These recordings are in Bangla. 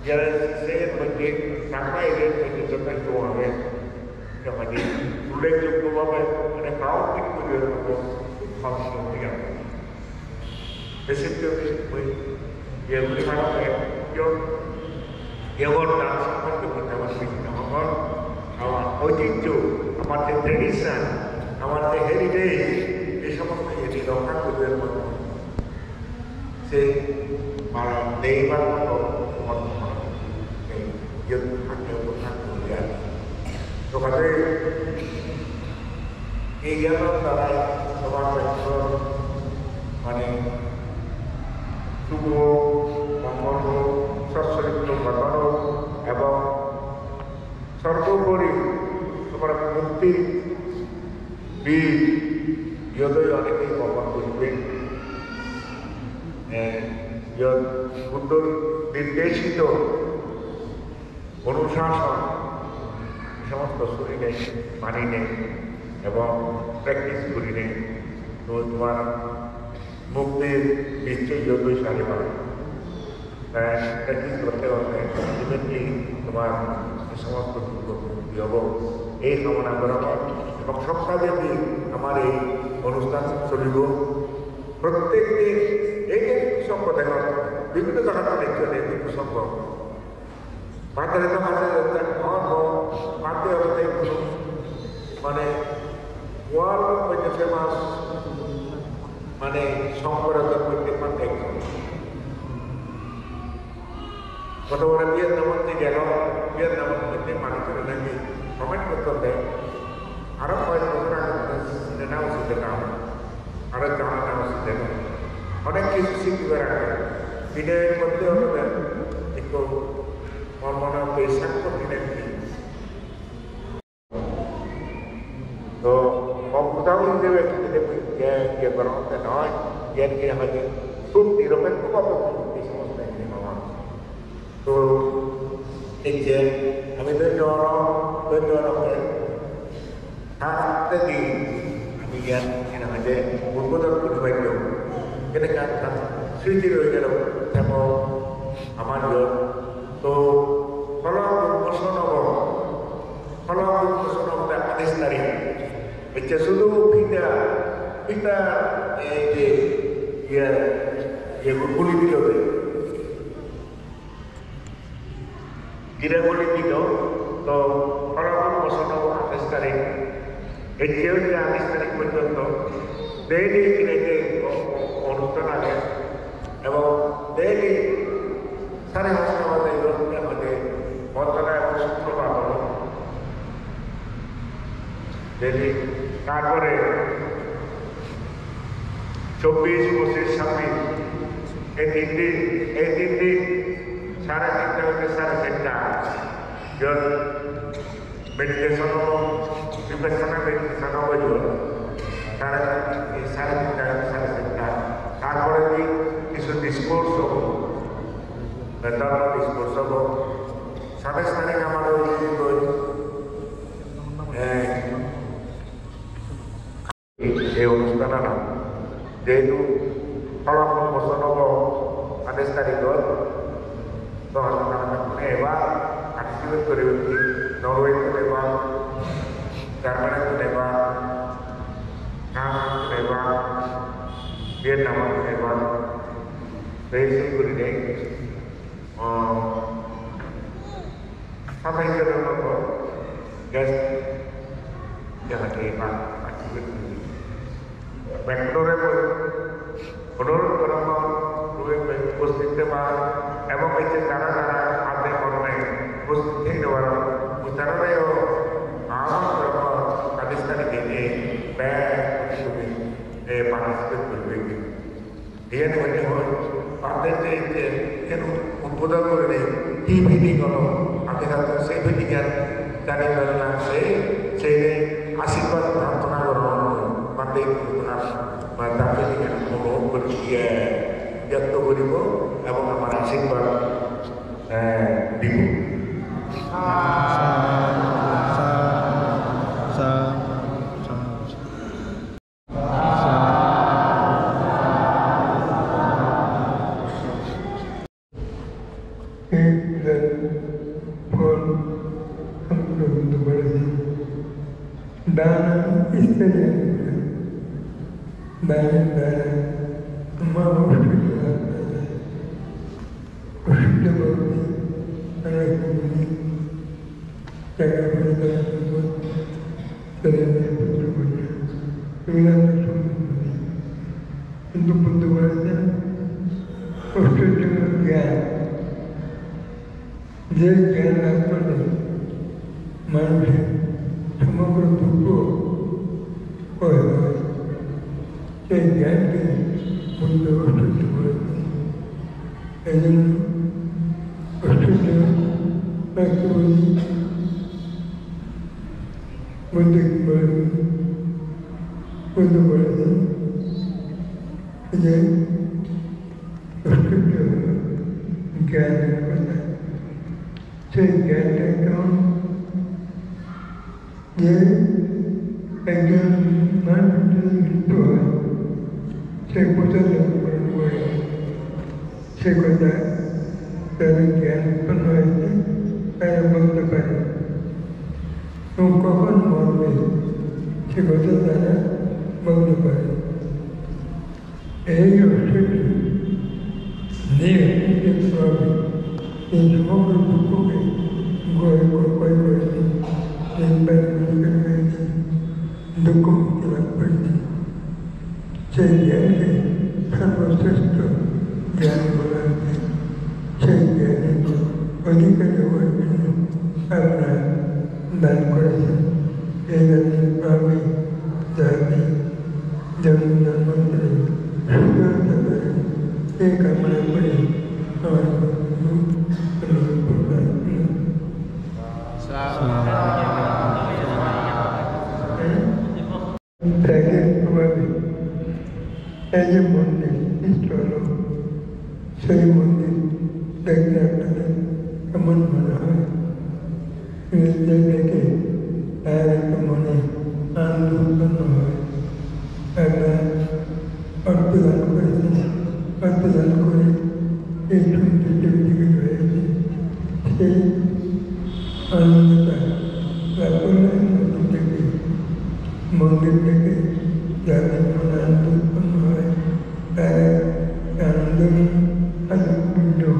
Jalan saya mungkin sampai dia menunjukkan keuangan yang ada. Sudah cukup apa? Ada kau itu dia apa? Function dia. Begitu dia melihat apa? Dia orang sama dengan kawan kita. Apa? Kawan ojitu, apa tradition, apa heritage. Ini semua menjadi lokal juga. Saya malam dewa atau yang ada bukan kemudian. So kata ia antara seorang rektor mana subuh mengkono sesuatu bataro এবং সর্বোপরি তোমার মুক্তি বীজ যতই অনেকেই বহন করবে বুদ্ধ নির্দেশিত অনুশাসন সমস্ত শুনি নেই মানি নেই এবং প্র্যাকটিস করি নেই তো তোমার মুক্তির নিশ্চয়ই যতই সারি পাবে প্র্যাকটিস করতে করতে আলটিমেটলি তোমার সমস্ত মুক্তি হব এই কামনা করা হয় এবং সপ্তাহব্যাপী আমার এই অনুষ্ঠান চলিব প্রত্যেক দিন এই যে প্রসঙ্গ দেখা বিভিন্ন জায়গাতে দেখতে নেই প্রসঙ্গ বাজারে তো আছে মাঝে হতে মানে ওয়ার্ল্ড হইতে ফেমাস মানে শঙ্করাচার্য প্রত্যেকবার একজন কত বড় ভিয়েতনামে গেল ভিয়েতনামের মধ্যে মানুষের নাকি কমেন্ট করতে দেয় আরো কয়েক বছর আগে সিনেমা উচিত নাম আরো জানা নাম উচিত অনেক কিছু শিখতে রাখে বিনয়ের মধ্যে হলো একটু মনে পেশাক করতে নাকি তো কোথাও হিসেবে ইয়ে করাতে নয় জ্ঞানকে আমাদের খুব নিরপেক্ষভাবে এই সমস্ত নেওয়া তো এই যে আমি ধন্যবাদ tadi kemudian yang ada berbuat berbeda kita kan suci loh sama aman loh to kalau bermusuh tak ada setari baca sudah kita ya berkulit itu tidak boleh itu to kalau bermusuh ada setari এই যে 28 তারিখ পর্যন্ত ডেইলি কিনেতে অনুষ্ঠান আছে এবং ডেইলি 5:30 বাজে আমাদের বর্তমানে এবং শুক্রবার হলো ডেইলি তারপরে 24, 25, 26 এই তিন দিন 3:30 হতে 4:30 meditation vipassana meditation wajib cara kita তারপরে কিছু ডিসকোর্স হবো মেটাল ডিসকোর্স হবো 27 তারিখ আমার এই অনুষ্ঠান যেহেতু ফলাফল বছর হব 28 তারিখত তো এবার পার্টিসিপেট করে নরওয়ে নেবা জার্মানি নেবা ফ্রান্স নেবা ভিয়েতনাম নেবা সেইগুলি নেই সাতাইশের মতো গেস্ট যাহাকে পার্টিসিপেট করি ব্যাঙ্গালোরে অনুরোধ করা উপস্থিত দেওয়া এবং এই যে যারা হাতে কর্মে উপস্থিত থেকে দেওয়ার উচ্চারণেও আমার পাকিস্তানি দিনে পার্টিসিপেট করবে দিয়ে মনে হয় তাদের যে উদ্বোধন করে নেই কি মিটিং হলো আমি হয়তো সেই মিটিংয়ের জানি না সেই আশীর্বাদ প্রার্থনা করবো তাতে তাকে অনুরোধ করি ব্যক্ত করিব এবং আমার আশীর্বাদ দিব Dana isterian, dana, mau sudah, sudah berarti anak ini jaga berjalan buat terjadi perjuangan, dengan semua untuk bentuknya, sudah gian, dia gian apa nih, manusia. Semua tubuh, saya ganti untuk tubuh ini, tubuh aku ini untuk berani, jadi tubuh ganti pada, saya ganti kamu. Jadi, agar manusia itu, saya putar berdua, saya kata dari kian penuh ini, saya berdebat. Nungkapan morbi, saya kata saya berdebat. Ini dia itu morbi, ini semua berbuku, gue dan bagi dukung tidak berhenti. Saya harus sesuatu yang berarti. Saya bagi kedua ini karena dan kuasa dengan kami jadi jangan menteri sudah terbaik. Jika melalui awal perlu berarti. Terakhir kembali, saya mungkin istana, saya mungkin dengan teman mana, ini jadi ada teman anu penuh, ada orderan kulit itu juga ini, saya anu laporan itu mungkin lagi jangan menantu penuh ada pintu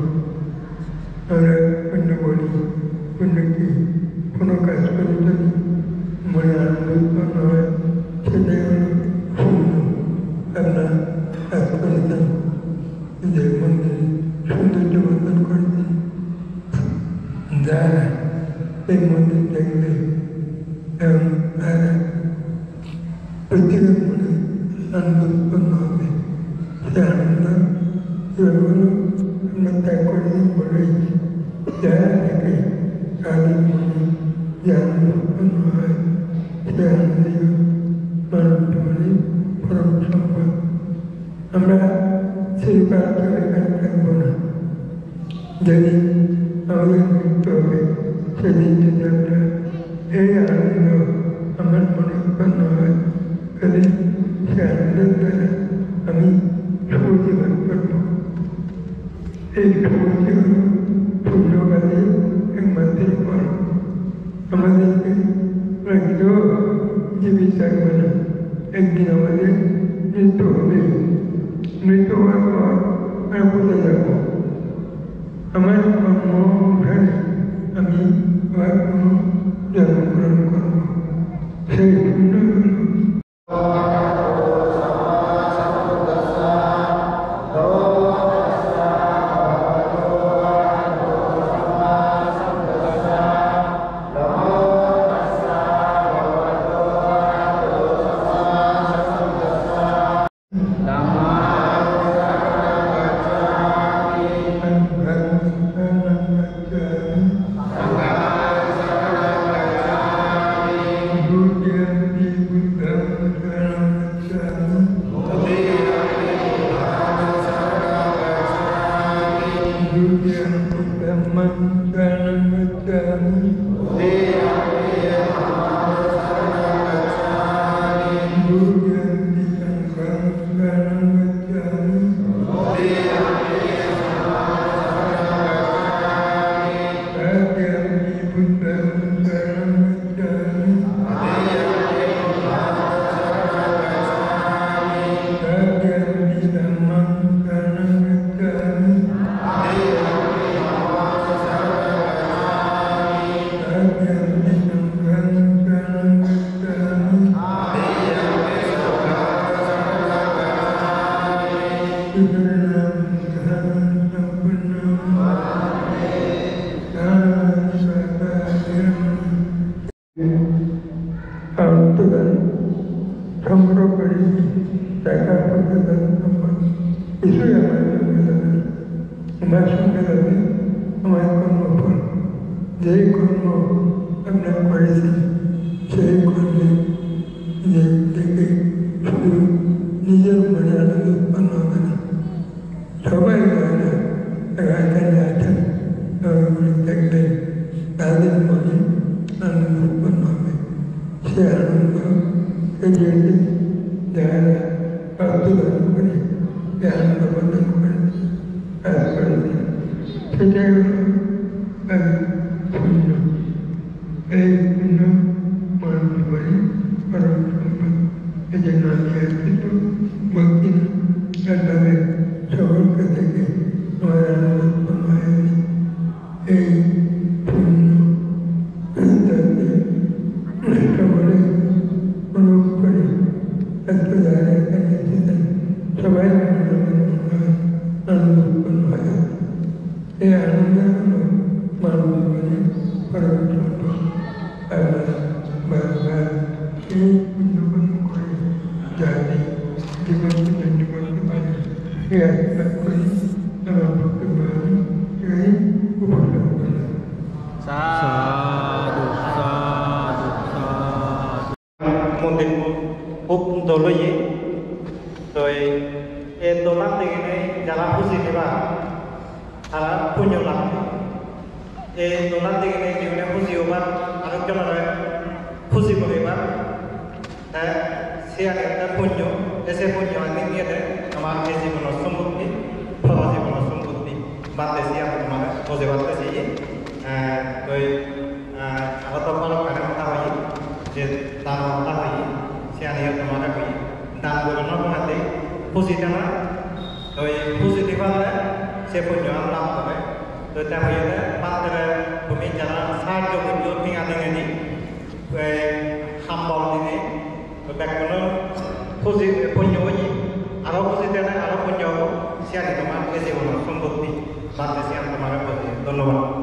boli penuh kasih tadi menantu penuh sedang penuh karena aku itu tidak mungkin sudah jawatan kursi darah mungkin lagi yang ada Pertigaan mulai andut penuh sehingga seluruh mentakut ini mulai jalan lagi kali mulai andut penuh sehingga malam mulai perang sampai আমরা সেবার এখানকার বনা যদি আমাদের মৃত্যু হবে সেদিন যদি আমরা এই আনন্দ আমার মনে উৎপন্ন হয় তাহলে সে আনন্দের দ্বারা আমি সৌজীবন করব। এই সৌজীবন পুণ্যকালে একমাত্র ফল আমাদেরকে রাখলেও জীবিত থাকবে না, একদিন আমাদের মৃত্যু হবে। মৃত্যু হওয়ার পর আমি কোথায় যাব? আমার কর্ম অনুসারে আমি আবার কোনো জন্মগ্রহণ করব। সেই পুণ্য আমার সঙ্গে যাবে আমার কর্মফল, যেই কর্ম আপনার করেছেন সেই কর্মে দেখে শুধু নিজের মনে আনন্দ উৎপন্ন হবে না, সবাই যারা এখানে আছেন সবাইগুলি দেখবেন তাদের মনে আনন্দ উৎপন্ন হবে। সে আনন্দ কেজিয়ে যারা আত্মদান করে সে আনন্দ প্রদান করে কাজ করেছেন, সেটাই হল পুণ্য। এই পুণ্য মানব জীবনে পরম সম্পদ। এই জন্য আমি একটু ভক্তি ভাবে সকলকে দেখে আমার আনন্দ উৎপন্ন হয়নি। এই পুণ্য যাতে সকলে অনুভব করে এত যারা এখানে এসেছেন সবাই আনন্দ উৎপন্ন হয়। এই আনন্দ হল মানব জীবনে পরম সম্পদ। বারবার এই পুণ্যকর্ম করে যাতে জীবনকে ধন্য করতে পারে এই আশীর্বাদ করি। আমার বক্তব্য আমি এই উপস্থাপন করলাম। মন্দির খুব দলই তো এই দোলার দিকে যারা খুশি দেবা তারা পুণ্য লাভ এই দোলার দিকে জীবনে খুশি হবার আরেকজনের খুশি করিবার সে একটা পুণ্য এসে পুণ্য আনি নিয়ে দেয় আমার এই জীবনের সম্পত্তি ফল জীবনের সম্পত্তি বাড়তেছি আমি তোমার বসে বাড়তেছি ওই আগত পালক কথা হই যে দান কথা হই সে আনি তোমার হই দান করানোর মধ্যে খুশিটা না ওই খুশি দিবালে সে পুণ্য লাভ করে তো তা হয়ে বাচ্চারা তুমি যারা সাহায্য করছো ঠিকা দিনে নি সাম্বল দিনে ব্যাকরণ খুশি পুণ্য হই আরও খুশি দেয় আরও পুণ্য হব সে আনি তোমার এই জীবনের সম্পত্তি বাড়তেছি আমি তোমার ধন্যবাদ।